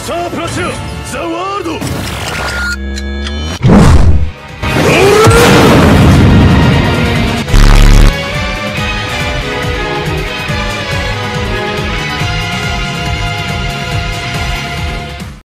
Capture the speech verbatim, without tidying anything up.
スタープラチナザ・ワ